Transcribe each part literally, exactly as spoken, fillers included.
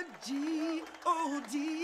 G O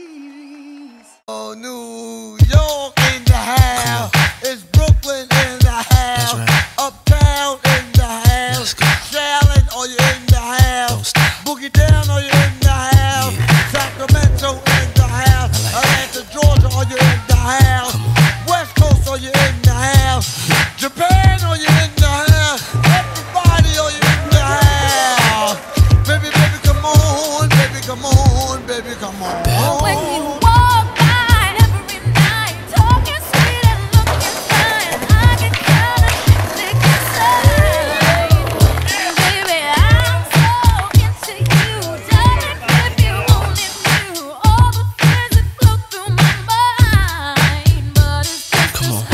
Ds. Oh, New York in the house. It's Brooklyn in the house. Right. Uptown in the house. Charlotte, are you in the house? Boogie down, are you in the house? Yeah. Sacramento in the house. Like Atlanta, Georgia, are you in the house? West Coast, are you in the house? Japan, are you in the house? Everybody, are you in the house? Baby, baby, come on, baby, come on, baby, come on. When you walk by every night, talking sweet and looking fine, I get kinda sick inside. Baby, I'm so into you. Darling, if you only knew all the things that flow through my mind, but it's just Come on.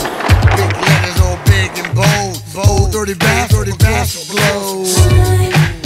Dirty bass, dirty bass, blow.